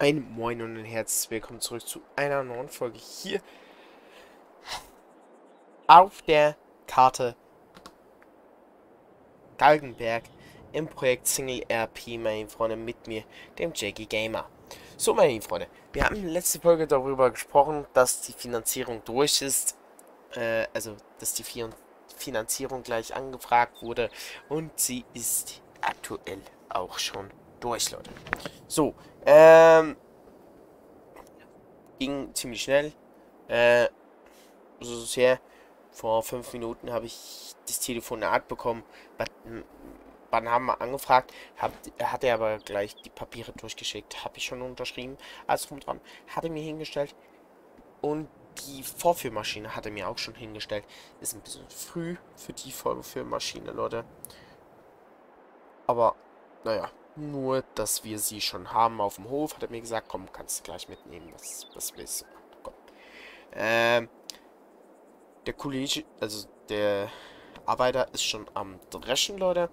Ein Moin und ein herzliches Willkommen zurück zu einer neuen Folge hier auf der Karte Galgenberg im Projekt Single RP, meine Freunde, mit mir, dem Jackie Gamer. So, meine lieben Freunde, wir haben in der letzten Folge darüber gesprochen, dass die Finanzierung durch ist, dass die Finanzierung gleich angefragt wurde und sie ist aktuell auch schon durch, Leute. So, ging ziemlich schnell. So sehr. Vor 5 Minuten habe ich das Telefonat bekommen. Wann haben wir angefragt? Hat er aber gleich die Papiere durchgeschickt. Habe ich schon unterschrieben. Alles drum und dran. Hat er mir hingestellt. Und die Vorführmaschine hat er mir auch schon hingestellt. Ist ein bisschen früh für die Vorführmaschine, Leute. Aber, naja. Nur, dass wir sie schon haben auf dem Hof. Hat er mir gesagt, komm, kannst du gleich mitnehmen, was willst du. Komm. Der Kollege, also der Arbeiter ist schon am Dreschen, Leute.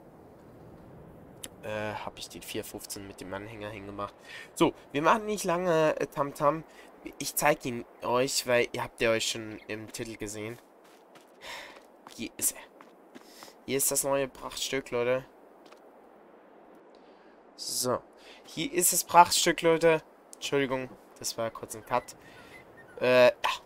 Habe ich den 415 mit dem Anhänger hingemacht. So, wir machen nicht lange Tamtam. Ich zeige ihn euch, weil ihr habt ja euch schon im Titel gesehen. Hier ist er. Hier ist das neue Prachtstück, Leute. So. Hier ist das Prachtstück, Leute. Entschuldigung, das war kurz ein Cut. Ja.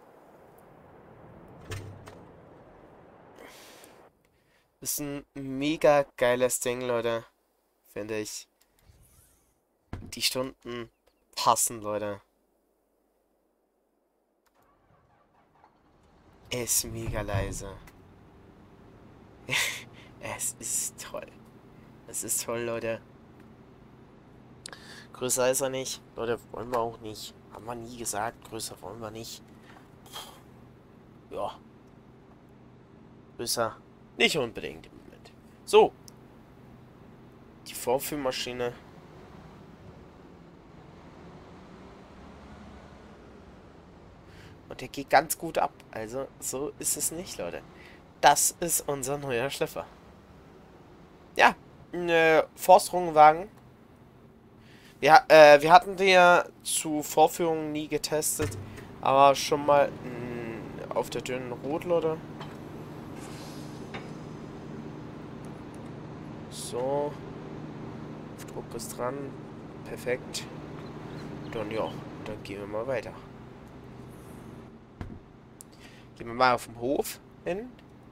Ist ein mega geiles Ding, Leute. Finde ich. Die Stunden passen, Leute. Er ist mega leise. Es ist toll. Es ist toll, Leute. Größer ist er nicht. Leute, wollen wir auch nicht. Haben wir nie gesagt. Größer wollen wir nicht. Ja. Größer nicht unbedingt im Moment. So. Die Vorführmaschine. Und der geht ganz gut ab. Also, so ist es nicht, Leute. Das ist unser neuer Schlepper. Ja. Forstrungenwagen. Wir hatten den ja zu Vorführungen nie getestet. Aber schon mal auf der dünnen Rot, Leute. So. Druck ist dran. Perfekt. Dann ja, dann gehen wir mal weiter. Gehen wir mal auf den Hof hin.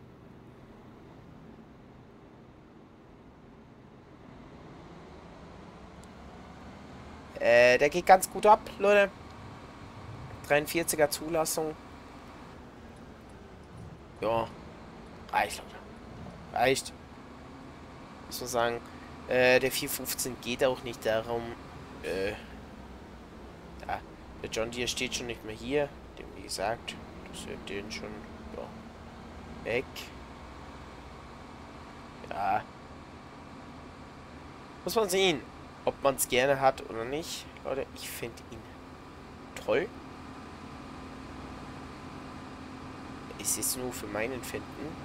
Der geht ganz gut ab, Leute. 43er Zulassung. Ja, reicht, Leute. Reicht. Muss man sagen. Der 415 geht auch nicht darum. Ja, der John Deere steht schon nicht mehr hier. Dem, wie gesagt, das wird den schon ja, weg. Ja. Muss man sehen, ob man es gerne hat oder nicht. Leute, ich finde ihn toll. Ist jetzt nur für mein Empfinden.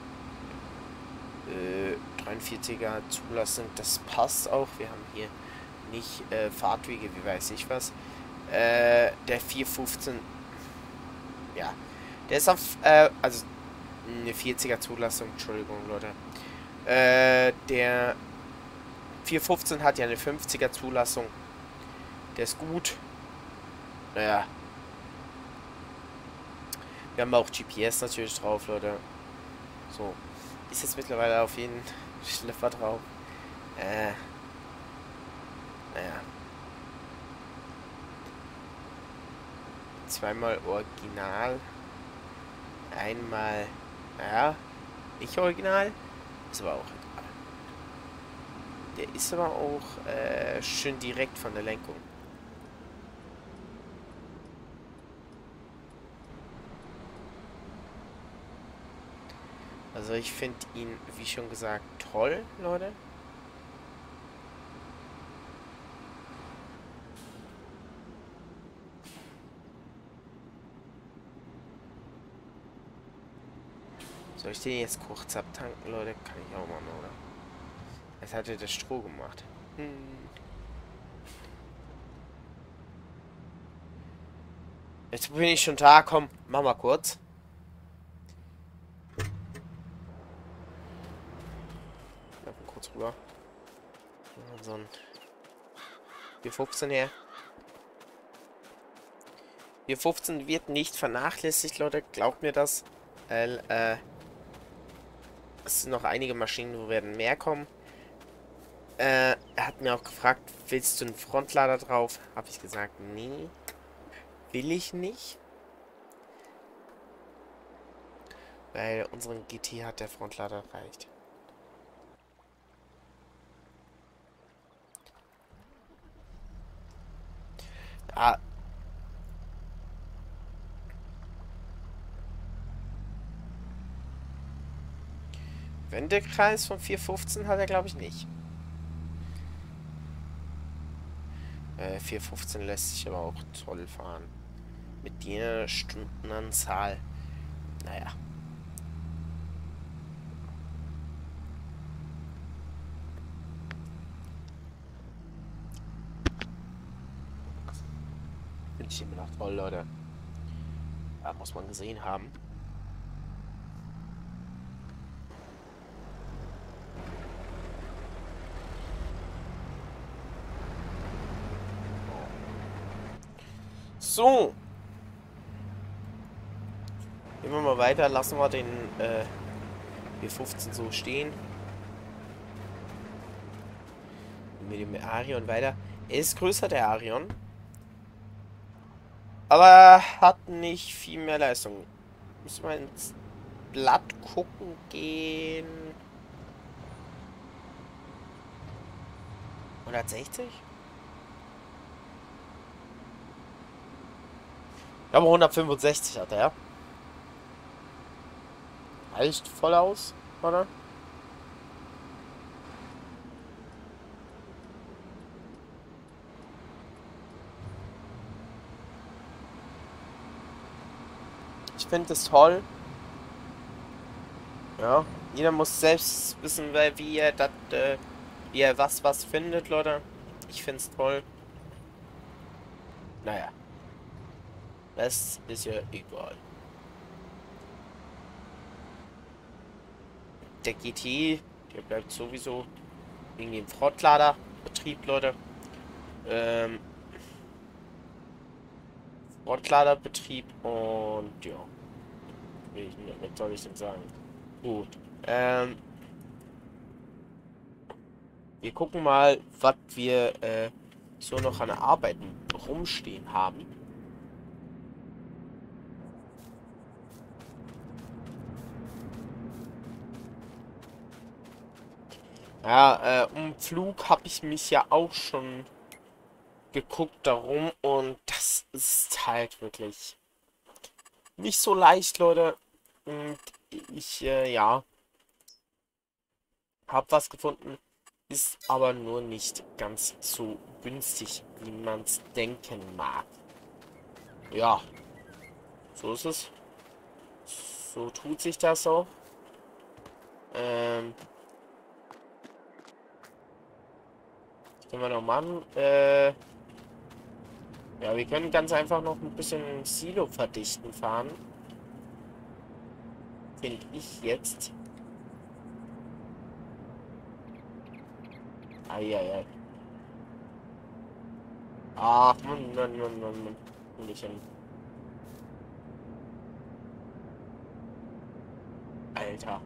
43er Zulassung, das passt auch. Wir haben hier nicht Fahrtwege, wie weiß ich was. Der 415, ja, der ist auf, also eine 40er Zulassung, Entschuldigung, Leute. Der 415 hat ja eine 50er Zulassung. Der ist gut. Naja. Wir haben auch GPS natürlich drauf, Leute. So. Ist jetzt mittlerweile auf jeden Schlepper drauf. Naja. Zweimal Original. Einmal, naja, nicht Original. Ist aber auch egal. Der ist aber auch schön direkt von der Lenkung. Also ich finde ihn, wie schon gesagt, toll, Leute. Soll ich den jetzt kurz abtanken, Leute? Kann ich auch machen, oder? Jetzt hat er das Stroh gemacht. Jetzt bin ich schon da. Komm, mach mal kurz. Mal kurz rüber. So ein 415 her. 415 wird nicht vernachlässigt, Leute. Glaubt mir das. Weil, es sind noch einige Maschinen, wo werden mehr kommen. Er hat mir auch gefragt, willst du einen Frontlader drauf? Habe ich gesagt, nee. Will ich nicht. Weil unseren GT hat der Frontlader reicht. Ah. Wendekreis von 415 hat er, glaube ich, nicht. 415 lässt sich aber auch toll fahren. Mit der Stundenanzahl. Naja. Finde ich immer noch toll, Leute. Ja, muss man gesehen haben. So. Gehen wir mal weiter. Lassen wir den B15 so stehen. Mit dem Arion weiter. Er ist größer, der Arion. Aber hat nicht viel mehr Leistung. Müssen wir ins Blatt gucken gehen. 160? Aber 165 hat er. Reicht voll aus, oder? Ich finde es toll. Ja, jeder muss selbst wissen, wie er das, wie er was findet, Leute. Ich finde es toll. Naja. Das ist ja egal. Der GT, der bleibt sowieso wegen dem Frontladerbetrieb, Leute. Frontladerbetrieb und ja. Was soll ich denn sagen? Gut. Wir gucken mal, was wir so noch an Arbeiten rumstehen haben. Ja, um Flug habe ich mich ja auch schon geguckt darum und das ist halt wirklich nicht so leicht, Leute. Und ich, ja, habe was gefunden, ist aber nur nicht ganz so günstig, wie man es denken mag. Ja, so ist es. So tut sich das auch. Können wir noch machen? Ja, wir können ganz einfach noch ein bisschen Silo verdichten fahren. Finde ich jetzt. Eieiei. Ach, Mann. Nicht hin. Alter.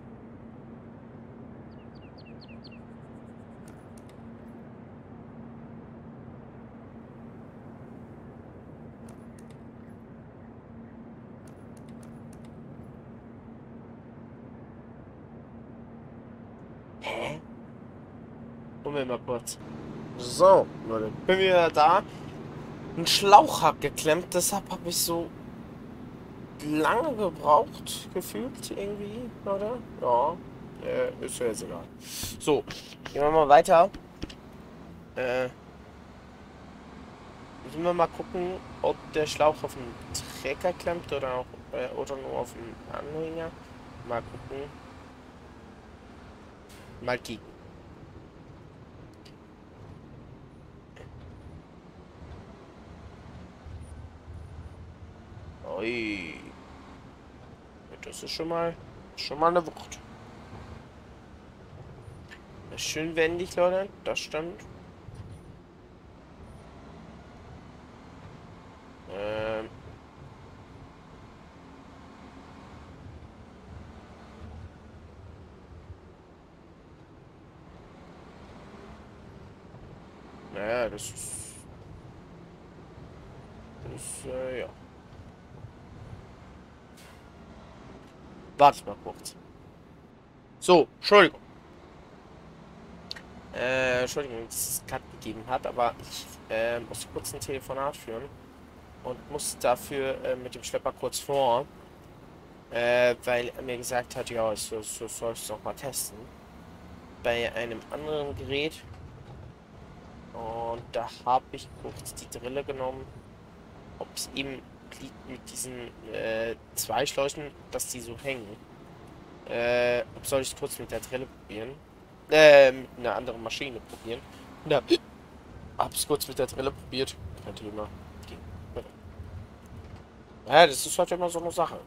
Hä? Moment mal kurz. So, Leute. Bin wieder da. Ein Schlauch hat geklemmt, deshalb habe ich so lange gebraucht, gefühlt irgendwie, oder? Ja, ist ja jetzt egal. So, gehen wir mal weiter. Müssen wir mal gucken, ob der Schlauch auf dem Trecker klemmt oder auch oder nur auf dem Anhänger. Mal gucken. Mal kicken. Ui. Das ist schon mal eine Wucht. Das ist schön wendig, Leute. Das stimmt. Ähm. Naja, ja. Warte mal kurz. So, Entschuldigung. Entschuldigung, dass es Cut gegeben hat, aber ich musste kurz ein Telefonat führen und musste dafür mit dem Schlepper kurz vor, weil er mir gesagt hat, ja, so sollst du noch mal testen. Bei einem anderen Gerät. Und da habe ich kurz die Drille genommen, ob es eben liegt mit diesen zwei Schläuchen, dass die so hängen. Ob soll ich es kurz mit der Drille probieren? Mit einer anderen Maschine probieren. Ja, hab's kurz mit der Drille probiert. Kein Thema. Ging. Ja, das ist halt immer so eine Sache.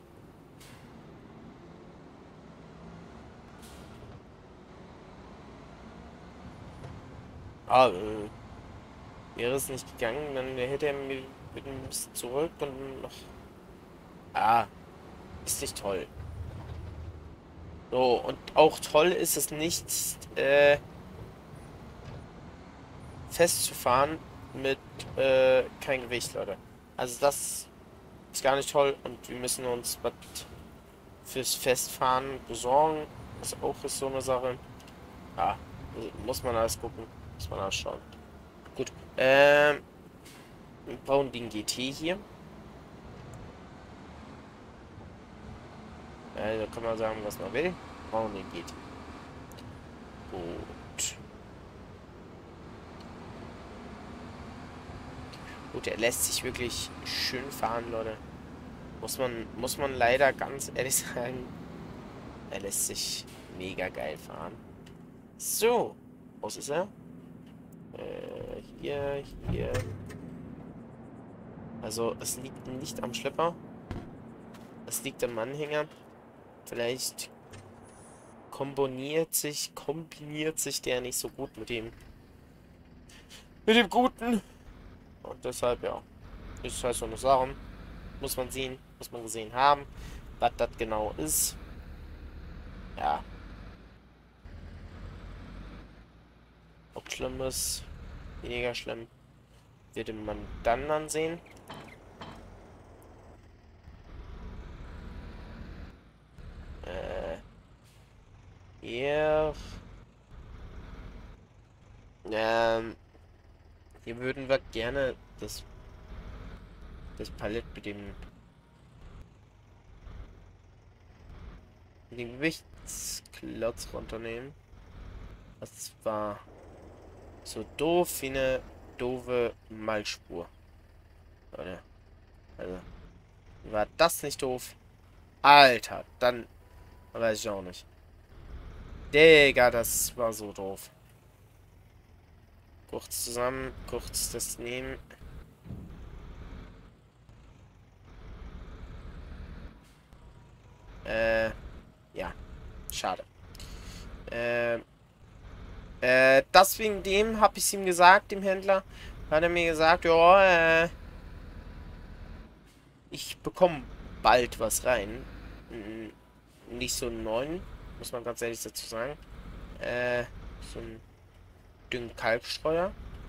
Ah, wäre es nicht gegangen, dann hätte er mir mit ein bisschen zurück und noch. Ah, ist nicht toll. So, und auch toll ist es nicht, festzufahren mit kein Gewicht, Leute. Also das ist gar nicht toll und wir müssen uns was fürs Festfahren besorgen. Das auch ist so eine Sache. Ja, muss man alles gucken. Muss man alles schauen. Gut. Wir bauen den GT hier. Da kann man sagen, was man will. Wir bauen den GT. Gut. Gut, er lässt sich wirklich schön fahren, Leute. Muss man leider ganz ehrlich sagen. Er lässt sich mega geil fahren. So. Wo ist er? Hier. Also, es liegt nicht am Schlepper. Es liegt am Anhänger. Vielleicht kombiniert sich der nicht so gut mit dem Guten. Und deshalb, ja. Ist halt so eine Sache. Muss man sehen, muss man gesehen haben, was das genau ist. Ja. Ob schlimm ist, weniger schlimm, würde man dann ansehen. Hier. Hier würden wir gerne das Palett mit dem Gewichtsklotz runternehmen. Das war so doof wie eine doofe Malspur. Leute. Also, war das nicht doof? Alter, dann weiß ich auch nicht. Digga, das war so doof. Kurz zusammen, kurz das nehmen. Ja. Schade. Das wegen dem habe ich ihm gesagt, dem Händler. Hat er mir gesagt, ja, ich bekomme bald was rein. Nicht so einen neuen, muss man ganz ehrlich dazu sagen. So ein Dünnkalkstreuer.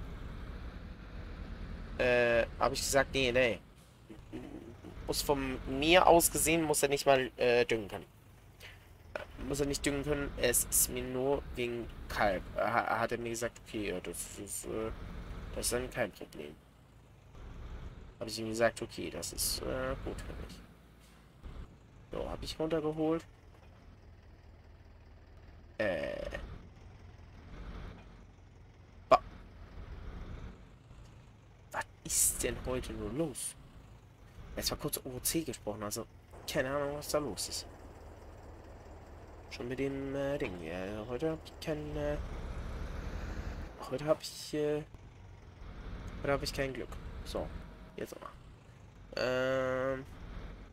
Habe ich gesagt, nee. Muss von mir aus gesehen, muss er nicht mal düngen können. Muss er nicht düngen können, es ist mir nur wegen Kalk. Hat er mir gesagt, okay, ja, das ist dann kein Problem. Habe ich ihm gesagt, okay, das ist gut für mich. So, habe ich runtergeholt. Was ist denn heute nur los? Jetzt war kurz OC gesprochen, also keine Ahnung, was da los ist. Schon mit dem Ding. Ja, heute habe ich kein. Heute habe ich. Heute habe ich kein Glück. So, jetzt mal.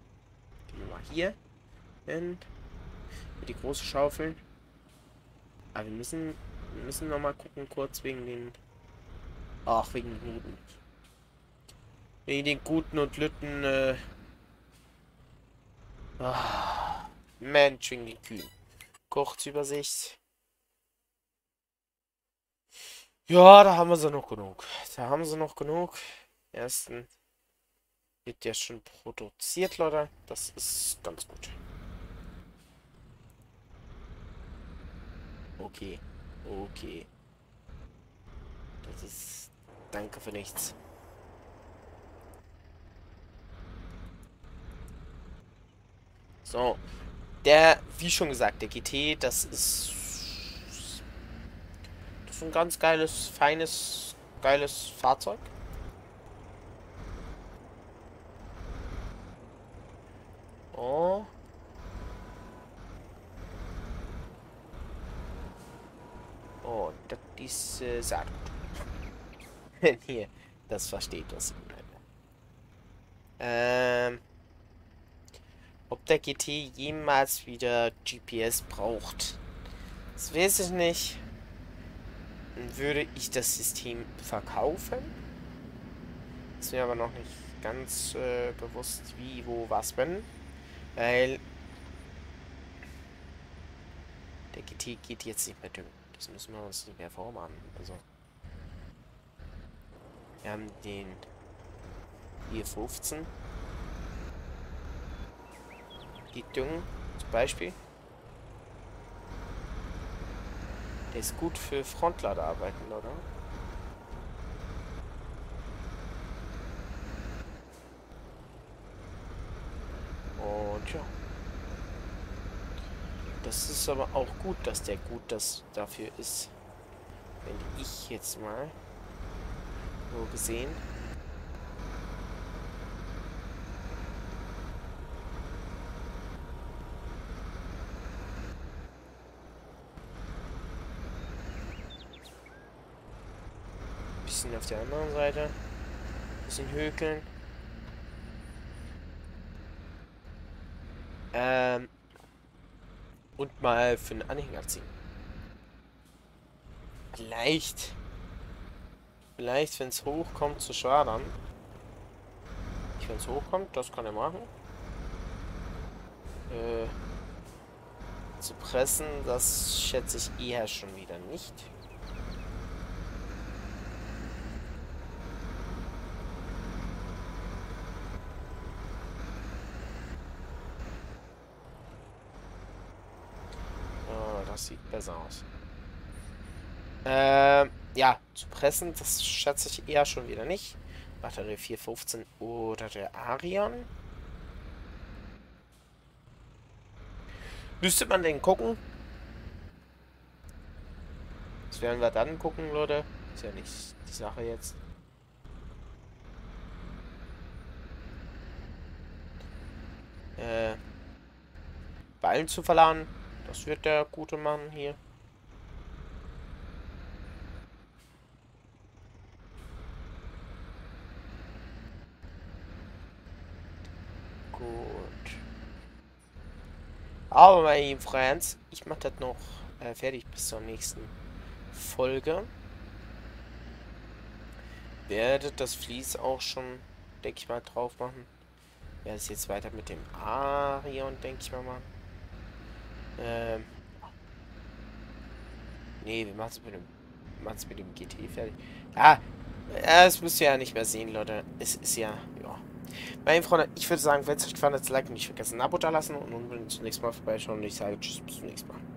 hier hin. Mit die große Schaufel. Aber wir müssen noch mal gucken, kurz wegen den... Ach, wegen den Guten. Wegen den Guten und Lütten, Mensch, wegen den Kühen. Kurzübersicht. Ja, da haben wir sie noch genug. Da haben sie noch genug. Ersten wird ja schon produziert, Leute. Das ist ganz gut. Okay. Okay. Das ist... Danke für nichts. So. Wie schon gesagt, der GT, das ist ein ganz geiles, feines, geiles Fahrzeug. Oh. Oh, das ist sehr gut. Wenn ihr das versteht, was ich meine. Ob der GT jemals wieder GPS braucht, das weiß ich nicht. Würde ich das System verkaufen? Ist mir aber noch nicht ganz bewusst, wie, wo, was, wenn. Weil der GT geht jetzt nicht mehr dünn. Das müssen wir uns nicht mehr vormachen. Also wir haben den E15. Geht düngen, zum Beispiel. Der ist gut für Frontladerarbeiten, oder? Und ja. Das ist aber auch gut, dass der gut dafür ist. Wenn ich jetzt mal so gesehen. Bisschen auf der anderen Seite. Bisschen hökeln. Und mal für einen Anhänger ziehen. Vielleicht, wenn es hochkommt, zu schwadern. Wenn es hochkommt, das kann er machen. Zu pressen, das schätze ich eher schon wieder nicht. Das sieht besser aus. Ja, zu pressen, das schätze ich eher schon wieder nicht. Batterie 415 oder der Arion. Müsste man den gucken? Das werden wir dann gucken, Leute. Ist ja nicht die Sache jetzt. Ballen zu verladen. Das wird der gute Mann hier. Gut. Aber meine lieben Friends, ich mache das noch fertig bis zur nächsten Folge. Werdet das Vlies auch schon, denke ich mal, drauf machen. Werde es jetzt weiter mit dem Arion, denke ich mal, machen. Nee, wir machen es mit dem GT fertig. Ja, das müsst ihr ja nicht mehr sehen, Leute. Es ist ja, ja. Meine Freunde, ich würde sagen, wenn es euch gefallen hat, like und nicht vergessen, ein Abo da lassen und unbedingt zum nächsten Mal vorbeischauen. Und ich sage tschüss, bis zum nächsten Mal.